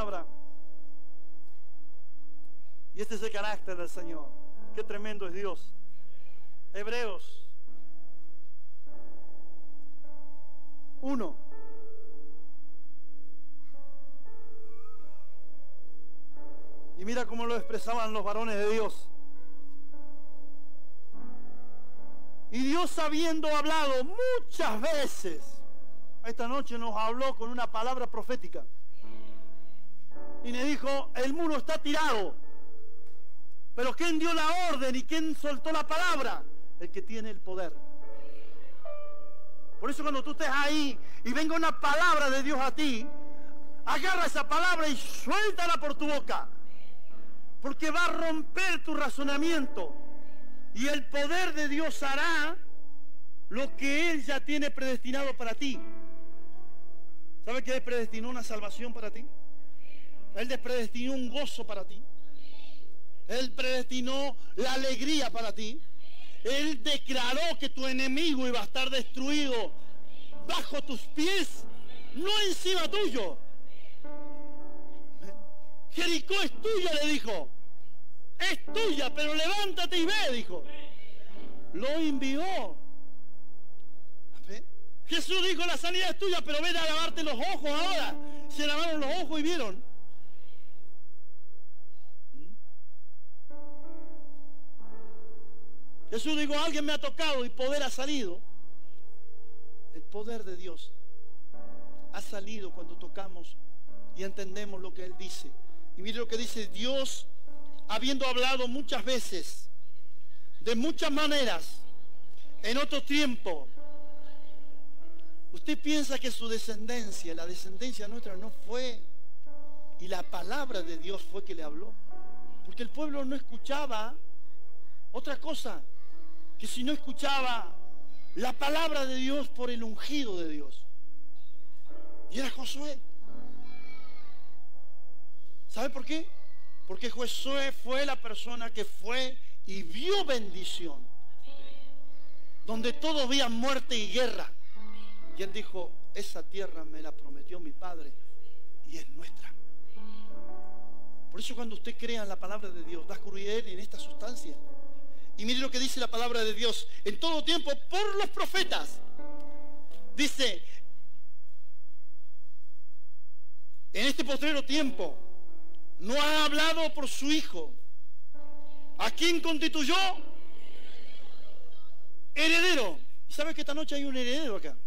palabra. Y este es el carácter del Señor. Qué tremendo es Dios. Hebreos 1. Y mira cómo lo expresaban los varones de Dios. Y Dios, habiendo hablado muchas veces, esta noche nos habló con una palabra profética. Y le dijo, el muro está tirado. Pero ¿quién dio la orden y quién soltó la palabra? El que tiene el poder. Por eso cuando tú estés ahí y venga una palabra de Dios a ti, agarra esa palabra y suéltala por tu boca. Porque va a romper tu razonamiento. Y el poder de Dios hará lo que Él ya tiene predestinado para ti. ¿Sabe que Él predestinó una salvación para ti? Él predestinó un gozo para ti. Él predestinó la alegría para ti. Él declaró que tu enemigo iba a estar destruido bajo tus pies, no encima tuyo. Jericó es tuya, le dijo. Es tuya, pero levántate y ve, dijo. Lo envió. Jesús dijo, la sanidad es tuya, pero ven a lavarte los ojos ahora. Se lavaron los ojos y vieron. Jesús dijo, alguien me ha tocado y poder ha salido. El poder de Dios ha salido cuando tocamos y entendemos lo que Él dice. Y mire lo que dice: Dios, habiendo hablado muchas veces, de muchas maneras, en otro tiempo. Usted piensa que su descendencia, la descendencia nuestra no fue, y la palabra de Dios fue que le habló. Porque el pueblo no escuchaba otra cosa, que si no escuchaba la palabra de Dios por el ungido de Dios. Y era Josué. ¿Sabe por qué? Porque Josué fue la persona que fue y vio bendición, donde todos veían muerte y guerra. Y él dijo, esa tierra me la prometió mi padre y es nuestra. Por eso cuando usted crea en la palabra de Dios, va a creer en esta sustancia. Y mire lo que dice la palabra de Dios en todo tiempo por los profetas. Dice, en este postrero tiempo no ha hablado por su Hijo, a quien constituyó heredero. ¿Y sabe que esta noche hay un heredero acá?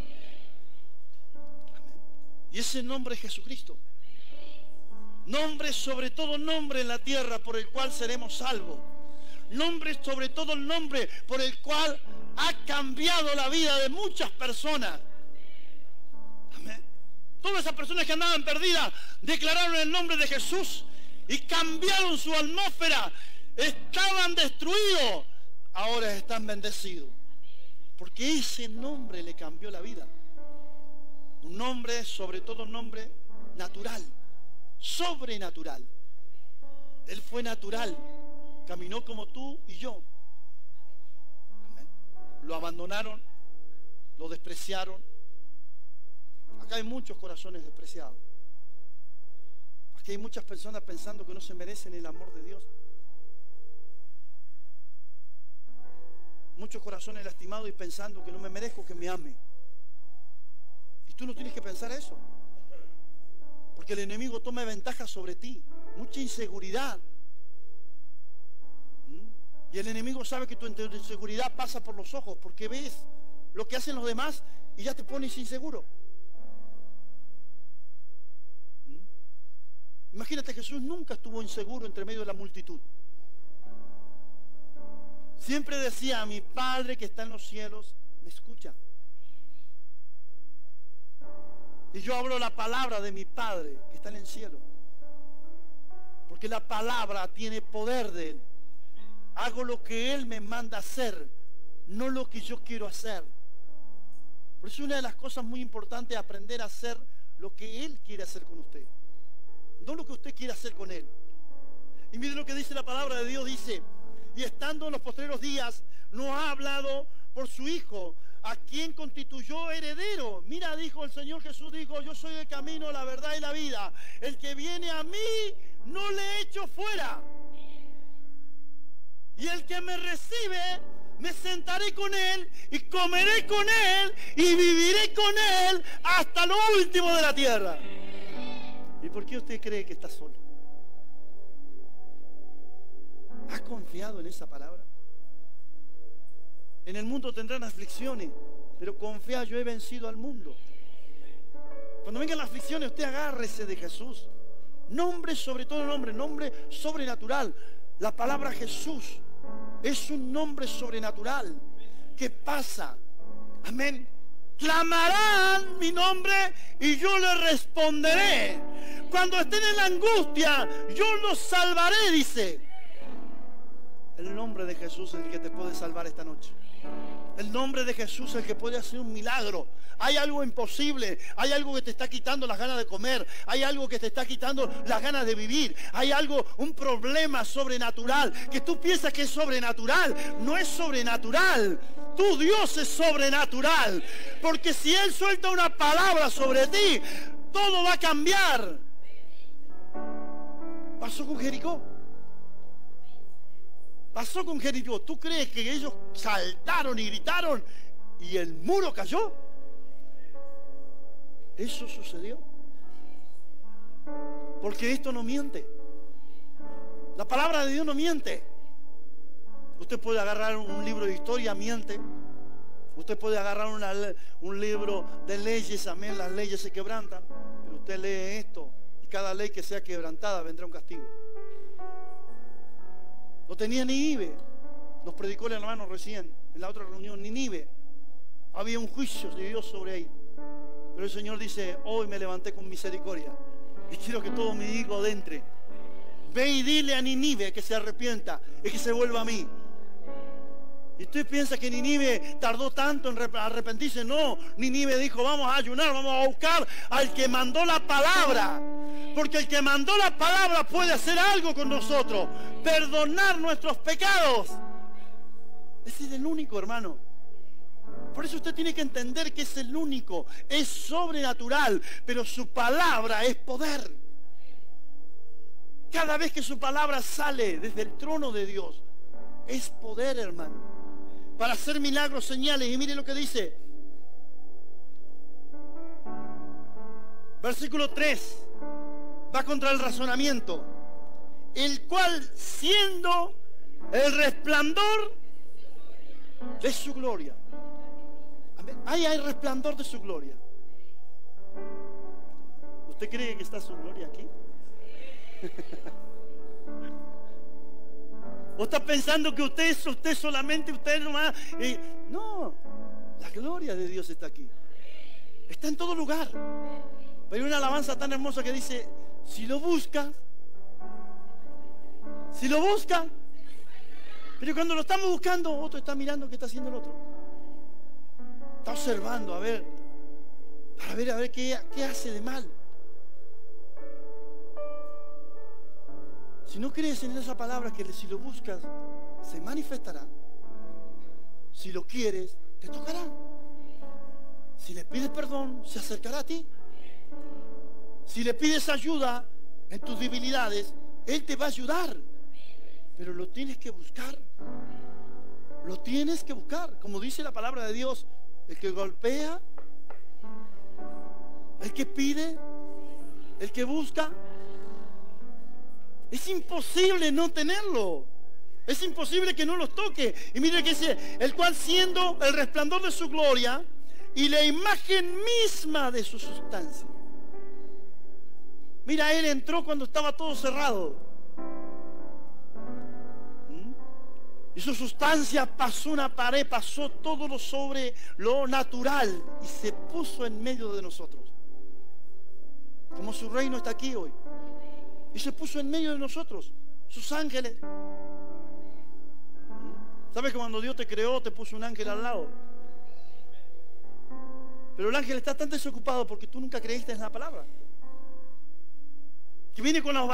Amén. Y ese nombre es Jesucristo. Nombre sobre todo nombre en la tierra por el cual seremos salvos. Nombre sobre todo el nombre por el cual ha cambiado la vida de muchas personas. Amén. Todas esas personas que andaban perdidas declararon el nombre de Jesús y cambiaron su atmósfera. Estaban destruidos, ahora están bendecidos. Porque ese nombre le cambió la vida. Un nombre, sobre todo un nombre natural, sobrenatural. Él fue natural. Caminó como tú y yo. Amén. Lo abandonaron, lo despreciaron. Acá hay muchos corazones despreciados. Aquí hay muchas personas pensando que no se merecen el amor de Dios. Muchos corazones lastimados y pensando que no me merezco que me ame. Y tú no tienes que pensar eso. Porque el enemigo toma ventaja sobre ti. Mucha inseguridad. Y el enemigo sabe que tu inseguridad pasa por los ojos, porque ves lo que hacen los demás y ya te pones inseguro. Imagínate, Jesús nunca estuvo inseguro entre medio de la multitud. Siempre decía, mi Padre que está en los cielos me escucha. Y yo hablo la palabra de mi Padre que está en el cielo. Porque la palabra tiene poder de Él. Hago lo que Él me manda hacer, no lo que yo quiero hacer. Por eso una de las cosas muy importantes es aprender a hacer lo que Él quiere hacer con usted, no lo que usted quiere hacer con Él. Y mire lo que dice la palabra de Dios, dice, y estando en los postreros días, nos ha hablado por su Hijo, a quien constituyó heredero. Mira, dijo el Señor Jesús, dijo, yo soy el camino, la verdad y la vida. El que viene a mí, no le echo fuera. Y el que me recibe, me sentaré con él y comeré con él y viviré con él hasta lo último de la tierra. ¿Y por qué usted cree que está solo? ¿Ha confiado en esa palabra? En el mundo tendrán aflicciones, pero confía, yo he vencido al mundo. Cuando vengan las aflicciones, usted agárrese de Jesús. Nombre sobre todo nombre, nombre sobrenatural. La palabra Jesús es un nombre sobrenatural que pasa. Amén. Clamarán mi nombre y yo le responderé. Cuando estén en la angustia, yo los salvaré, dice. El nombre de Jesús es el que te puede salvar esta noche. El nombre de Jesús es el que puede hacer un milagro. Hay algo imposible, hay algo que te está quitando las ganas de comer, hay algo que te está quitando las ganas de vivir, hay algo, un problema sobrenatural, que tú piensas que es sobrenatural. No es sobrenatural. Tu Dios es sobrenatural, porque si Él suelta una palabra sobre ti, todo va a cambiar. Pasó con Jericó. Pasó con Jericó. ¿Tú crees que ellos saltaron y gritaron y el muro cayó? Eso sucedió. Porque esto no miente. La palabra de Dios no miente. Usted puede agarrar un libro de historia, miente. Usted puede agarrar un libro de leyes, amén, las leyes se quebrantan. Pero usted lee esto y cada ley que sea quebrantada vendrá un castigo. No tenía Nínive. Nos predicó el hermano recién en la otra reunión. Nínive. Había un juicio de Dios sobre ahí. Pero el Señor dice, hoy me levanté con misericordia y quiero que todo mi hijo entre. Ve y dile a Nínive que se arrepienta y que se vuelva a mí. Y usted piensa que Nínive tardó tanto en arrepentirse. No, Nínive dijo, vamos a ayunar, vamos a buscar al que mandó la palabra. Porque el que mandó la palabra puede hacer algo con nosotros. Perdonar nuestros pecados. Ese es el único, hermano. Por eso usted tiene que entender que es el único. Es sobrenatural, pero su palabra es poder. Cada vez que su palabra sale desde el trono de Dios, es poder, hermano. Para hacer milagros, señales. Y mire lo que dice. Versículo 3. Va contra el razonamiento. El cual, siendo el resplandor de su gloria. Ahí hay resplandor de su gloria. ¿Usted cree que está su gloria aquí? ¿O está pensando que usted es usted solamente, usted nomás? No, la gloria de Dios está aquí. Está en todo lugar. Pero hay una alabanza tan hermosa que dice, si lo buscas, pero cuando lo estamos buscando, otro está mirando qué está haciendo el otro. Está observando, a ver qué hace de mal. Si no crees en esa palabra que si lo buscas, se manifestará. Si lo quieres, te tocará. Si le pides perdón, se acercará a ti. Si le pides ayuda en tus debilidades, Él te va a ayudar. Pero lo tienes que buscar. Lo tienes que buscar. Como dice la palabra de Dios, el que golpea, el que pide, el que busca. Es imposible no tenerlo. Es imposible que no los toque. Y mire que dice, el cual siendo el resplandor de su gloria y la imagen misma de su sustancia. Mira, Él entró cuando estaba todo cerrado. Y su sustancia pasó una pared, pasó todo lo sobre lo natural y se puso en medio de nosotros. Como su reino está aquí hoy. Y se puso en medio de nosotros, sus ángeles. ¿Sabes que cuando Dios te creó te puso un ángel al lado? Pero el ángel está tan desocupado porque tú nunca creíste en la palabra. Que viene con los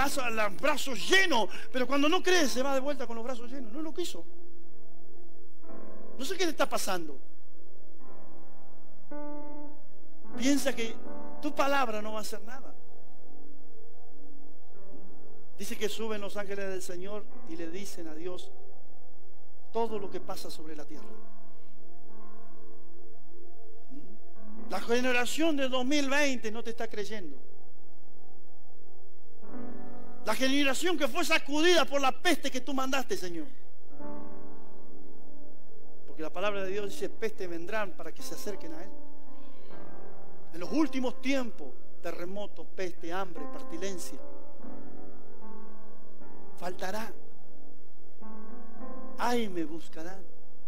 brazos llenos, pero cuando no cree se va de vuelta con los brazos llenos. No lo quiso. No sé qué te está pasando. Piensa que tu palabra no va a hacer nada. Dice que suben los ángeles del Señor y le dicen a Dios todo lo que pasa sobre la tierra. La generación de 2020 no te está creyendo. La generación que fue sacudida por la peste que tú mandaste, Señor. Porque la palabra de Dios dice, peste vendrán para que se acerquen a Él. En los últimos tiempos, terremotos, peste, hambre, pestilencia. Faltará. Ay, me buscarán.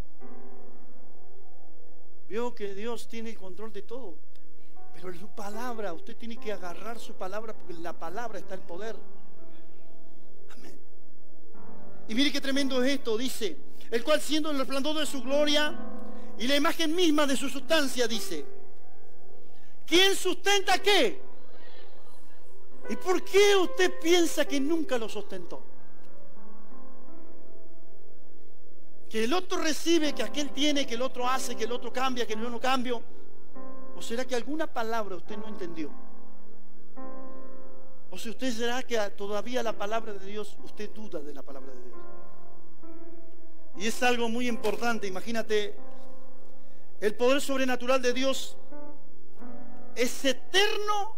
Veo que Dios tiene el control de todo. Pero en su palabra, usted tiene que agarrar su palabra, porque en la palabra está el poder. Amén. Y mire qué tremendo es esto, dice, el cual siendo el resplandor de su gloria y la imagen misma de su sustancia, dice, ¿quién sustenta qué? ¿Y por qué usted piensa que nunca lo sustentó? Que el otro recibe, que aquel tiene, que el otro hace, que el otro cambia, que yo no cambio. ¿O será que alguna palabra usted no entendió? ¿O si usted será que todavía la palabra de Dios, usted duda de la palabra de Dios? Y es algo muy importante. Imagínate, el poder sobrenatural de Dios es eterno,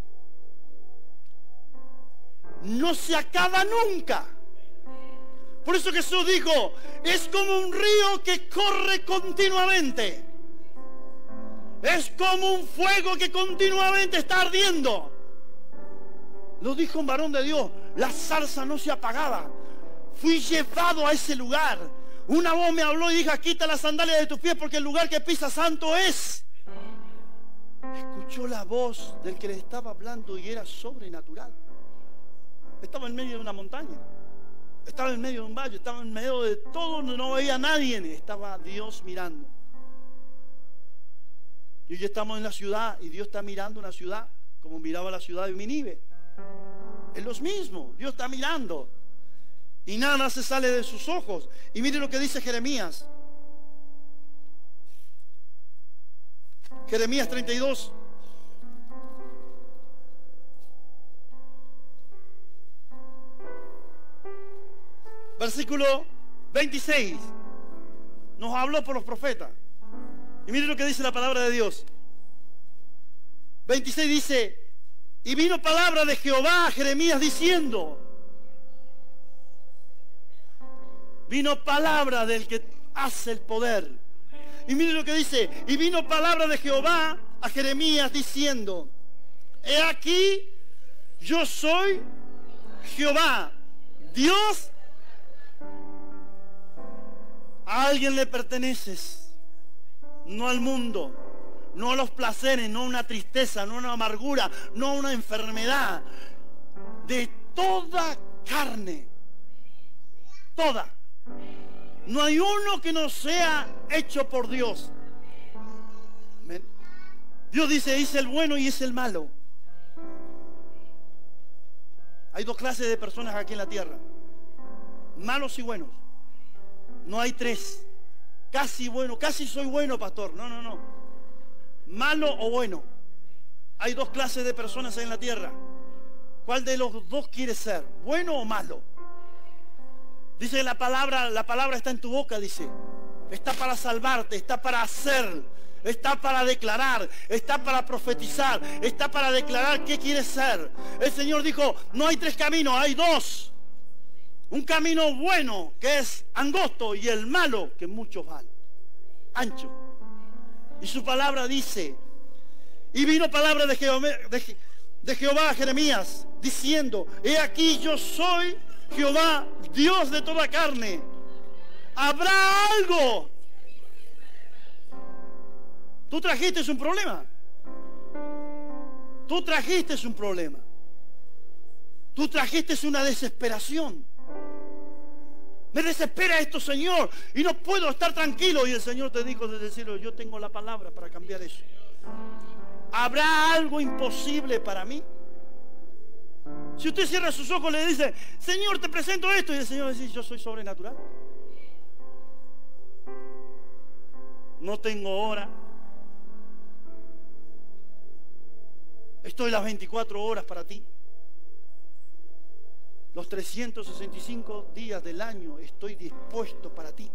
no se acaba nunca. Por eso Jesús dijo, es como un río que corre continuamente. Es como un fuego que continuamente está ardiendo. Lo dijo un varón de Dios, la zarza no se apagaba. Fui llevado a ese lugar. Una voz me habló y dijo, quita las sandalias de tus pies porque el lugar que pisas santo es. Escuchó la voz del que le estaba hablando y era sobrenatural. Estaba en medio de una montaña. Estaba en medio de un valle, estaba en medio de todo, no veía a nadie, estaba Dios mirando. Y hoy estamos en la ciudad y Dios está mirando una ciudad como miraba la ciudad de Nínive. Es lo mismo, Dios está mirando y nada se sale de sus ojos. Y mire lo que dice Jeremías. Jeremías 32. Versículo 26. Nos habló por los profetas. Y mire lo que dice la palabra de Dios. 26 dice, y vino palabra de Jehová a Jeremías diciendo. Vino palabra del que hace el poder. Y mire lo que dice, y vino palabra de Jehová a Jeremías diciendo, he aquí, yo soy Jehová, Dios. A alguien le perteneces, no al mundo, no a los placeres, no a una tristeza, no a una amargura, no a una enfermedad. De toda carne, toda. No hay uno que no sea hecho por Dios. Amén. Dios dice, es el bueno y es el malo. Hay dos clases de personas aquí en la tierra, malos y buenos. No hay tres. Casi bueno, casi soy bueno, pastor. No, no, no. Malo o bueno. Hay dos clases de personas en la tierra. ¿Cuál de los dos quieres ser? ¿Bueno o malo? Dice la palabra está en tu boca, dice. Está para salvarte, está para hacer, está para declarar, está para profetizar, está para declarar qué quieres ser. El Señor dijo, no hay tres caminos, hay dos. Un camino bueno que es angosto y el malo que muchos van, ancho. Y su palabra dice, y vino palabra de Jehová a Jeremías diciendo, he aquí yo soy Jehová, Dios de toda carne. ¿Habrá algo? Tú trajiste un problema. Tú trajiste un problema. Tú trajiste una desesperación. Me desespera esto, Señor, y no puedo estar tranquilo. Y el Señor te dijo desde el cielo, yo tengo la palabra para cambiar eso. ¿Habrá algo imposible para mí? Si usted cierra sus ojos y le dice, Señor, te presento esto, y el Señor dice, yo soy sobrenatural. no tengo hora. Estoy las 24 horas para ti. Los 365 días del año estoy dispuesto para ti.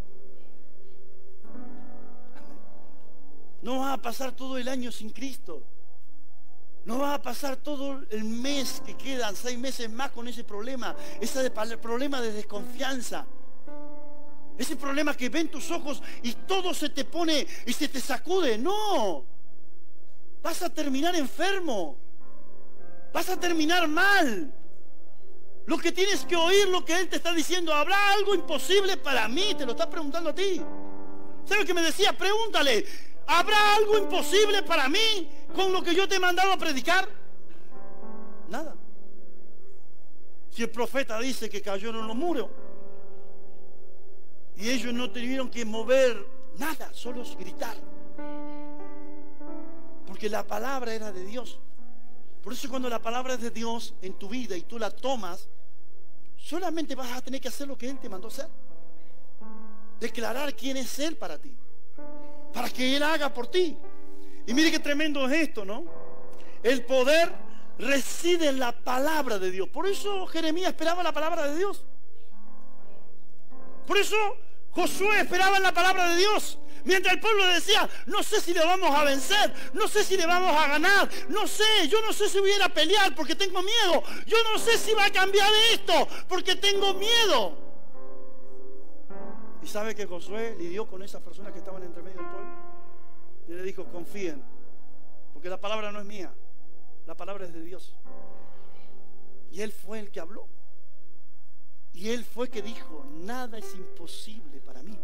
No vas a pasar todo el año sin Cristo. No vas a pasar todo el mes que quedan, 6 meses más con ese problema. Ese problema de desconfianza. Ese problema que ven tus ojos y todo se te pone y se te sacude. No. Vas a terminar enfermo. Vas a terminar mal. Lo que tienes que oír, lo que Él te está diciendo. ¿Habrá algo imposible para mí? Te lo está preguntando a ti. ¿Sabes lo que me decía? Pregúntale. ¿Habrá algo imposible para mí con lo que yo te he mandado a predicar? Nada. Si el profeta dice que cayeron los muros y ellos no tuvieron que mover nada, solo gritar, porque la palabra era de Dios. Por eso cuando la palabra es de Dios en tu vida y tú la tomas, solamente vas a tener que hacer lo que Él te mandó hacer. Declarar quién es Él para ti, para que Él haga por ti. Y mire qué tremendo es esto, ¿no? El poder reside en la palabra de Dios. Por eso Jeremías esperaba la palabra de Dios. Por eso Josué esperaba en la palabra de Dios. Mientras el pueblo decía, no sé si le vamos a vencer, no sé si le vamos a ganar, no sé, yo no sé si voy a ir a pelear porque tengo miedo, yo no sé si va a cambiar esto porque tengo miedo. ¿Y sabe que Josué lidió con esas personas que estaban entre medio del pueblo? Y le dijo, confíen, porque la palabra no es mía, la palabra es de Dios. Y Él fue el que habló. Y Él fue que dijo, nada es imposible para mí.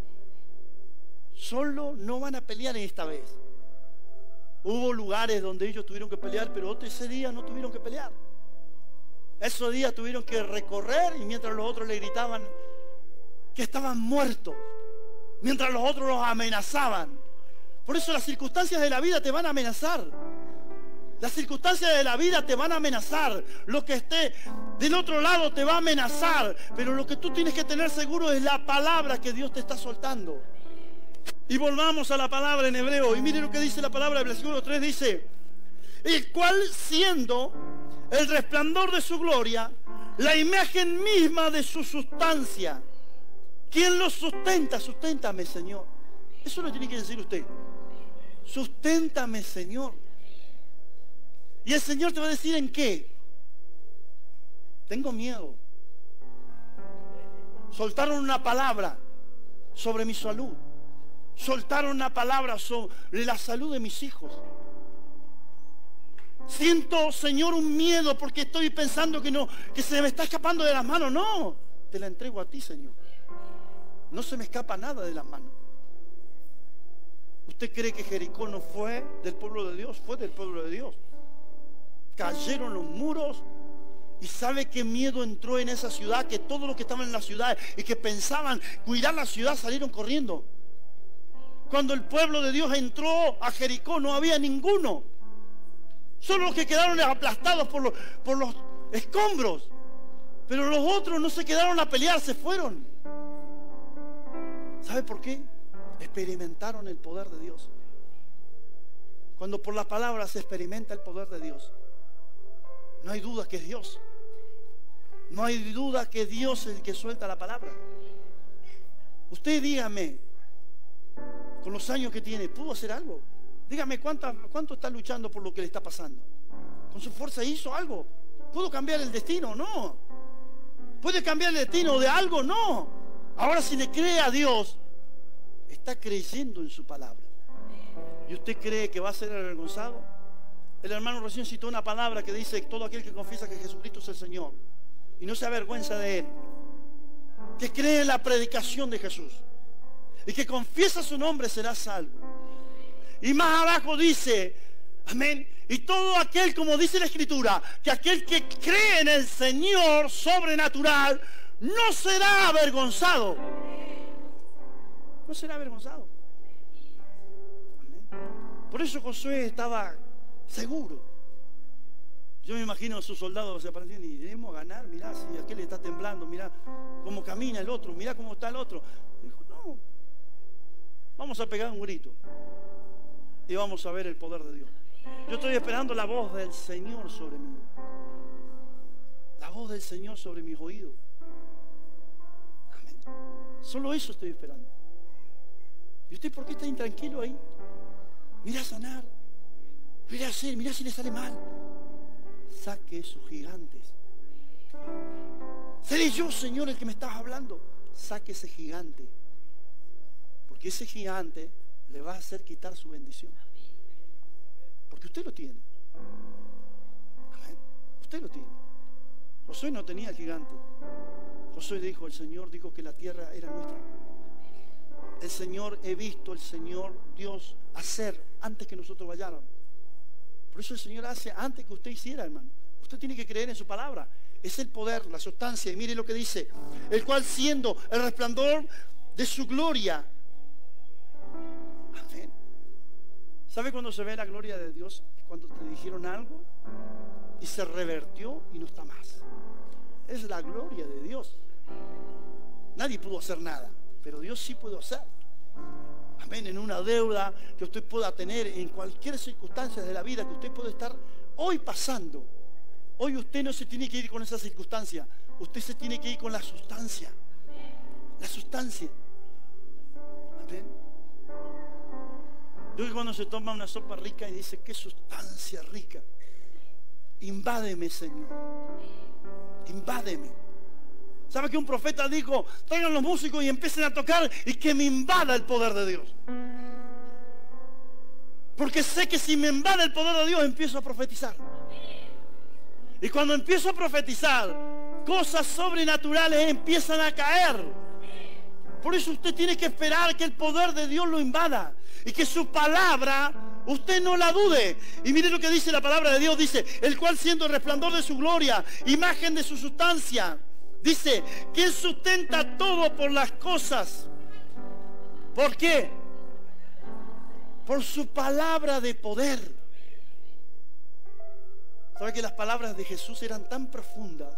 Solo no van a pelear esta vez. Hubo lugares donde ellos tuvieron que pelear, pero ese día no tuvieron que pelear. Esos días tuvieron que recorrer y mientras los otros le gritaban que estaban muertos, mientras los otros los amenazaban. Por eso las circunstancias de la vida te van a amenazar. Las circunstancias de la vida te van a amenazar. Lo que esté del otro lado te va a amenazar. Pero lo que tú tienes que tener seguro es la palabra que Dios te está soltando. Y volvamos a la palabra en hebreo. Y mire lo que dice la palabra, el versículo 3 dice, el cual siendo el resplandor de su gloria, la imagen misma de su sustancia. ¿Quién lo sustenta? Susténtame, Señor. Eso lo tiene que decir usted. Susténtame, Señor. Y el Señor te va a decir en qué. Tengo miedo. Soltaron una palabra sobre mi salud. Soltaron una palabra sobre la salud de mis hijos. Siento, Señor, un miedo porque estoy pensando que se me está escapando de las manos. No, te la entrego a ti, Señor. No se me escapa nada de las manos. ¿Usted cree que Jericó no fue del pueblo de Dios? Fue del pueblo de Dios. Cayeron los muros. ¿Y sabe qué miedo entró en esa ciudad? Que todos los que estaban en la ciudad y que pensaban cuidar la ciudad salieron corriendo. Cuando el pueblo de Dios entró a Jericó no había ninguno. Solo los que quedaron aplastados por los escombros. Pero los otros no se quedaron a pelear, se fueron. ¿Sabe por qué? Experimentaron el poder de Dios. Cuando por la palabra se experimenta el poder de Dios, no hay duda que es Dios. No hay duda que Dios es el que suelta la palabra. Usted dígame, con los años que tiene, ¿pudo hacer algo? Dígame, ¿cuánto está luchando por lo que le está pasando? ¿Con su fuerza hizo algo? ¿Pudo cambiar el destino? No. ¿Puede cambiar el destino de algo? No. Ahora si le cree a Dios, está creyendo en su palabra. ¿Y usted cree que va a ser avergonzado? El hermano recién citó una palabra que dice, todo aquel que confiesa que Jesucristo es el Señor y no se avergüenza de Él, que cree en la predicación de Jesús y que confiesa su nombre será salvo. Y más abajo dice, amén, y todo aquel, como dice la Escritura, que aquel que cree en el Señor sobrenatural no será avergonzado. No será avergonzado. Amén. Por eso Josué estaba seguro. Yo me imagino a sus soldados se aparecían y debemos ganar. Mirá, si aquel está temblando, mirá cómo camina el otro, mirá cómo está el otro. Dijo, no, vamos a pegar un grito y vamos a ver el poder de Dios. Yo estoy esperando la voz del Señor sobre mí. La voz del Señor sobre mis oídos. Amén. Solo eso estoy esperando. ¿Y usted por qué está intranquilo ahí? Mira a sanar. Mira a hacer, mira si le sale mal. Saque esos gigantes. ¿Seré yo, Señor, el que me estás hablando? Saque ese gigante. Porque ese gigante le va a hacer quitar su bendición. Porque usted lo tiene. Amén. Usted lo tiene. Josué no tenía gigante. Josué dijo, el Señor dijo que la tierra era nuestra. El Señor, he visto el Señor Dios hacer antes que nosotros vayáramos. Por eso el Señor hace antes que usted hiciera, hermano. Usted tiene que creer en su palabra. Es el poder, la sustancia. Y mire lo que dice. El cual siendo el resplandor de su gloria. Amén. ¿Sabe cuando se ve la gloria de Dios? Es cuando te dijeron algo y se revertió y no está más. Es la gloria de Dios. Nadie pudo hacer nada, pero Dios sí pudo hacer. Amén. En una deuda que usted pueda tener, en cualquier circunstancia de la vida que usted pueda estar hoy pasando. Hoy usted no se tiene que ir con esa circunstancia. Usted se tiene que ir con la sustancia. La sustancia. Amén. Yo cuando se toma una sopa rica y dice, qué sustancia rica. Invádeme, Señor. Invádeme. ¿Sabe que un profeta dijo, traigan los músicos y empiecen a tocar y que me invada el poder de Dios? Porque sé que si me invade el poder de Dios empiezo a profetizar. Y cuando empiezo a profetizar, cosas sobrenaturales empiezan a caer. Por eso usted tiene que esperar que el poder de Dios lo invada. Y que su palabra, usted no la dude. Y mire lo que dice la palabra de Dios. Dice, el cual siendo el resplandor de su gloria, imagen de su sustancia. Dice, quien sustenta todo por las cosas. ¿Por qué? Por su palabra de poder. ¿Sabe que las palabras de Jesús eran tan profundas,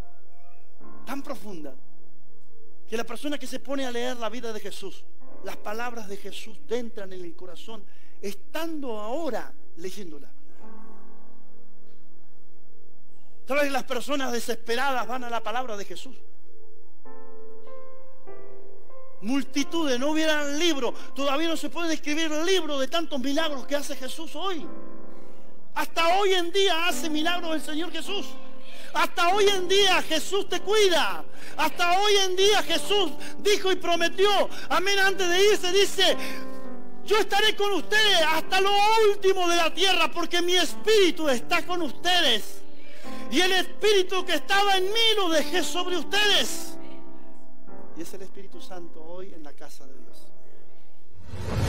que la persona que se pone a leer la vida de Jesús, las palabras de Jesús entran en el corazón, estando ahora leyéndola? ¿Sabe que las personas desesperadas van a la palabra de Jesús? Multitudes, no hubieran libro, todavía no se pueden escribir libros de tantos milagros que hace Jesús hoy. Hasta hoy en día hace milagros el Señor Jesús. Hasta hoy en día Jesús te cuida. Hasta hoy en día Jesús dijo y prometió, amén, antes de irse dice, yo estaré con ustedes hasta lo último de la tierra, porque mi espíritu está con ustedes. Y el espíritu que estaba en mí lo dejé sobre ustedes. Y es el Espíritu Santo hoy en la casa de Dios.